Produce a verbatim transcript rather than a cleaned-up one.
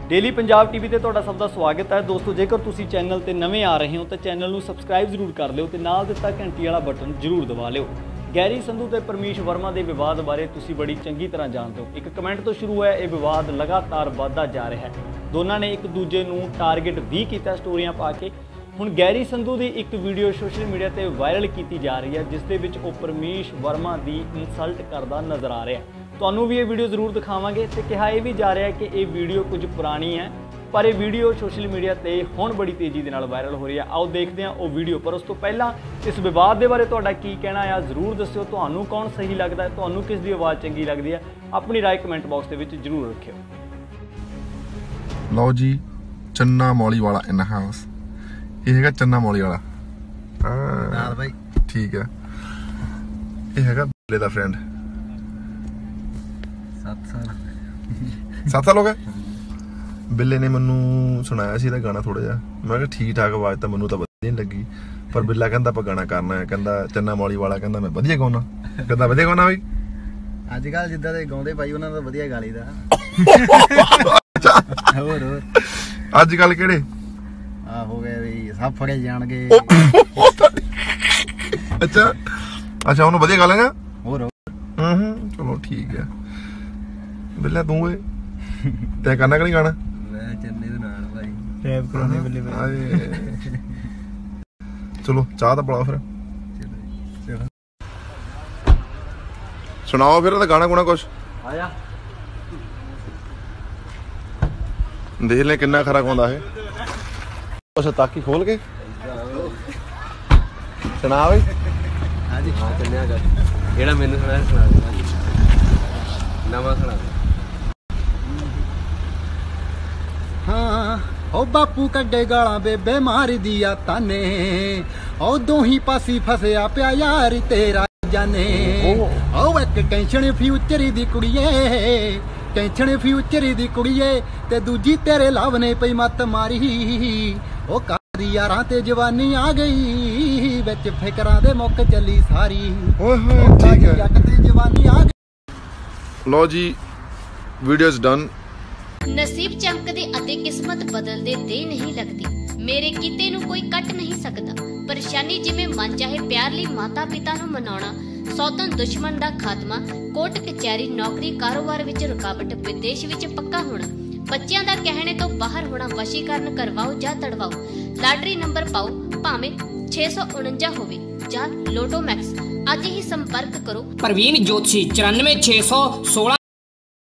Daily Punjab TV ते तुहाडा सब दा स्वागत है दोस्तों। जेकर तुसी चैनल ते नवे आ रहे हो तो चैनल नूं सबसक्राइब जरूर कर लिओ ते नाल दित्ता घंटी वाला बटन जरूर दबा लिओ। गैरी संधू ते परमीश वर्मा के विवाद बारे तुसी बड़ी चंगी तरह जानते हो। एक कमेंट तो शुरू है, यह विवाद लगातार बढ़ता जा रहा है। दोनों ने एक दूजे नूं टारगेट भी किया स्टोरियां पा के। हुण गैरी संधू की एक वीडियो सोशल मीडिया पर वायरल की जा रही है, जिस दे विच वो परमीश वर्मा की इंसल्ट करता नज़र आ रहा है। तुहानूं भी ये वीडियो जरूर दिखावांगे ते कहा यह भी जा रहा है कि ये वीडियो कुछ पुरानी है, पर यह वीडियो सोशल मीडिया पर हुण बड़ी तेज़ी के नाल वायरल हो रही है। आओ देखते हैं वो वीडियो। पर उस तो पहला इस विवाद के बारे तुहाडा की कहना है जरूर दस्सिओ। तुहानूं कौन सही लगता है, तुहानूं किस दी आवाज़ चंगी लगती है, अपनी राय कमेंट बॉक्स के विच जरूर रखियो। लो जी, चन्ना मौली वाला इन हाउस, ये हैगा चन्ना मौली वाला नाल भाई, ठीक है। ये हैगा बिल्ले दा फ्रेंड। सात साल सात साल हो गए। बिल्ले ने मैनू सुनाया सी दा गाना थोड़ा जिहा, मैं कहा ठीक ठाक आवाज़ तो मैनू तो वधिया नहीं लगी, पर बिल्ला कहंदा आपां गाना करना है, कहंदा चन्ना मौली वाला, कहंदा मैं वधिया गाउणा, कहंदा वधिया गाउणा बई। अजकल जिद्दां दे गाउंदे भाई उन्हां दा वधिया गा लईदा। ਹੋਰ ਹੋਰ ਅੱਜ ਕੱਲ ਕਿਹੜੇ ਆ ਹੋ ਗਏ ਵੀ ਸਭ ਫੜੇ ਜਾਣਗੇ। ਅੱਛਾ ਅੱਛਾ, ਉਹਨੂੰ ਵਧੀਆ ਗਾ ਲੇਗਾ। ਹੋਰ ਹੂੰ ਹੂੰ, ਚਲੋ ਠੀਕ ਹੈ। ਬਿੱਲਾ ਤੂੰ ਏ ਤੇ ਕਰਨਾ ਕਿ ਨਹੀਂ ਗਾਣਾ? ਮੈਂ ਚੰਨੇ ਦੇ ਨਾਲ ਭਾਈ ਰੈਪ ਕਰਾਉਣੇ ਬਿੱਲੇ ਭਾਈ। ਚਲੋ ਚਾਹ ਤਾਂ ਪਲਾਓ ਫਿਰ, ਸੁਣਾਓ ਫਿਰ ਉਹਦਾ ਗਾਣਾ ਗੁਣਾ ਕੁਛ। ਆਇਆ देख ले किन्ना खरा गाउंदा है। अच्छा ताकी खोल के सुना बई। हां जी हां चन्या गा जेड़ा मैनू सुनाया सुना नवा सुना। हाँ ओ बापू कड्डे गाला बेबे मार दिया ताने, ओ दो ही पासी फसया पिया यार तेरा जाने। ओ एक टेंशन फ्यूचर दी कुड़िए, टेंशन फ्यूचर दी कुड़िए ते दूजी तेरे लव ने पई मत मारी। ओ कारी यारां ते जवानी आ गई, विच फिकरां दे मुक चली सारी। ओए होए ठीक है, जट ते जवानी आ गई। लो जी वीडियो इज डन। नसीब चमकदे अते किस्मत बदलदे दे नहीं लगदी, मेरे किते नूं कोई कट नहीं सकदा। परेशानी जिवें मन चाहे प्यार लई माता पिता नूं मनाउणा, सौतन दुश्मन दा खात्मा, कोर्ट कचहरी नौकरी कारोबार विच रुकावट, विदेश विच पक्का होना, बच्चियां दा कहने तो बाहर होना, वशीकरण करवाओ जा तड़वाओ, लाटरी नंबर पाओ भावें छे सौ उनंजा होवे जां लोटो मैक्स। अज ही संपर्क करो। प्रवीण ज्योतिषी चौरानवे छे सौ सोलह